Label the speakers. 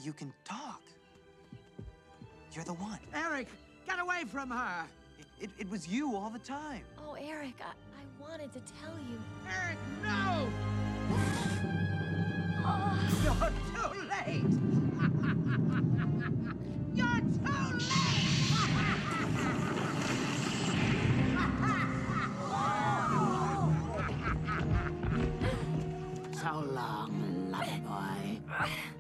Speaker 1: You can talk. You're the one.
Speaker 2: Eric, get away from her!
Speaker 1: It was you all the time.
Speaker 3: Oh, Eric, I wanted to tell you.
Speaker 2: Eric, no!
Speaker 3: Oh.
Speaker 2: You're too late! You're too late! So long, lovely boy.